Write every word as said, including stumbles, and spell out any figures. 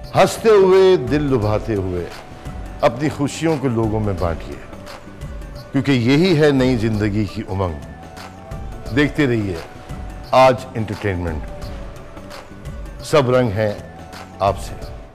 हंसते हुए, दिल लुभाते हुए अपनी खुशियों को लोगों में बांटिए, क्योंकि यही है नई जिंदगी की उमंग। देखते रहिए आज एंटरटेनमेंट, सब रंग हैं आपसे।